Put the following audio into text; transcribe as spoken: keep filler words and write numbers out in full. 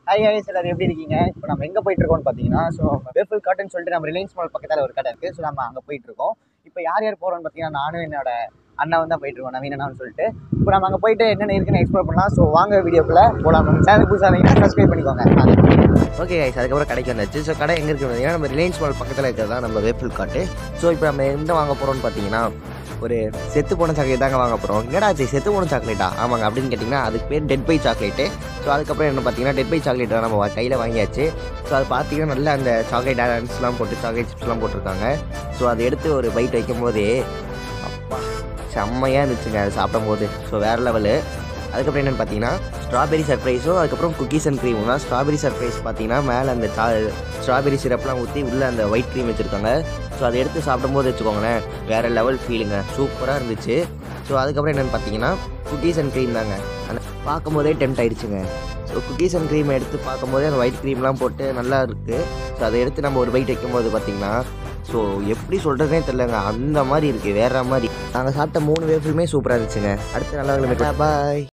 Hi hi எல்லாரும் எப்படி இருக்கீங்க? இப்போ நம்ம எங்கே போயிட்டு இருக்கோம்னு பார்த்தீங்கன்னா, ஸோ வேஃபிள் கார்ட்னு சொல்லிட்டு நம்ம ரிலையன்ஸ் மால் பக்கத்தில் ஒரு கடை இருக்குது. ஸோ நம்ம அங்கே போயிட்டு இருக்கோம். இப்போ யார் யார் போகிறோம்னு பார்த்தீங்கன்னா, நானும் என்னோட அண்ணாவும் தான் போயிட்டு இருக்கோம், நவீனன்னு சொல்லிட்டு. இப்போ நம்ம அங்கே போயிட்டு என்னென்ன இருக்குன்னு எக்ஸ்ப்ளோர் பண்ணலாம். ஸோ வாங்க வீடியோக்குள்ளே போகலாம். நம்ம சேனல் புதுசாக இருந்தீங்கன்னா சப்ஸ்கிரைப் பண்ணிக்கோங்க. ஓகே கைஸ், அதுக்கப்புறம் கடைக்கு வந்தாச்சு. ஸோ கடை எங்கே இருக்குது பார்த்தீங்கன்னா, நம்ம ரிலையன்ஸ் மால் பக்கத்தில் இருக்கிறது தான் நம்ம வேஃபிள் கார்ட்டு. ஸோ இப்போ நம்ம எந்த வாங்க போகிறோம்னு பார்த்தீங்கன்னா, ஒரு செத்து போன சாக்லேட் தாங்க வாங்க போகிறோம். என்னடா அது செத்து போன சாக்லேட்டா? ஆமாங்க, அப்படின்னு கேட்டிங்கன்னா அதுக்கு பேர் டெட் பை சாக்லேட்டு. ஸோ அதுக்கப்புறம் என்ன பார்த்தீங்கன்னா, டெட் பை சாக்லேட் நம்ம கையில் வாங்கியாச்சு. ஸோ அது பார்த்தீங்கன்னா நல்லா அந்த சாக்லேட் டான்ஸ்லாம் போட்டு சாக்லேட் சிப்ஸ்லாம் போட்டிருக்காங்க. ஸோ அதை எடுத்து ஒரு பைட் வைக்கும் போதே அப்பா செம்மையாக இருந்துச்சுங்க அது சாப்பிடும் போது. ஸோ வேறு லெவலு. அதுக்கப்புறம் என்னென்னு பார்த்தீங்கன்னா, ஸ்ட்ராபெரி சர்ப்ரைஸும் அதுக்கப்புறம் குக்கீஸ் அண்ட் க்ரீமும் தான். ஸ்ட்ராபெரி சர்ப்ரைஸ் பார்த்தீங்கன்னா மேலே அந்த சா ஸ்ட்ராபெரி சிரப்லாம் ஊற்றி உள்ளே அந்த ஒயிட் க்ரீம் வச்சுருக்காங்க. ஸோ அதை எடுத்து சாப்பிடும்போது வச்சுக்கோங்களேன், வேறு லெவல் ஃபீலுங்க, சூப்பராக இருந்துச்சு. ஸோ அதுக்கப்புறம் என்னென்னு பார்த்தீங்கன்னா, குக்கீஸ் அண்ட் க்ரீம் தாங்க. அந்த பார்க்கும்போதே டெம்ட் ஆகிடுச்சுங்க. ஸோ குக்கீஸ் அண்ட் க்ரீம் எடுத்து பார்க்கும்போதே அந்த ஒயிட் க்ரீம்லாம் போட்டு நல்லா இருக்குது. ஸோ அதை எடுத்து நம்ம ஒரு பைட் வைக்கும்போது பார்த்திங்கன்னா, ஸோ எப்படி சொல்கிறதே தெரிலங்க, அந்த மாதிரி இருக்குது, வேறு மாதிரி. நாங்கள் சாப்பிட்ட மூணு வேஃபிலுமே சூப்பராக இருந்துச்சுங்க. அடுத்து நல்லா பாய்.